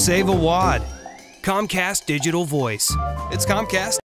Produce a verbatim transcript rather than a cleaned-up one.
save a wad. Comcast Digital Voice. It's Comcast.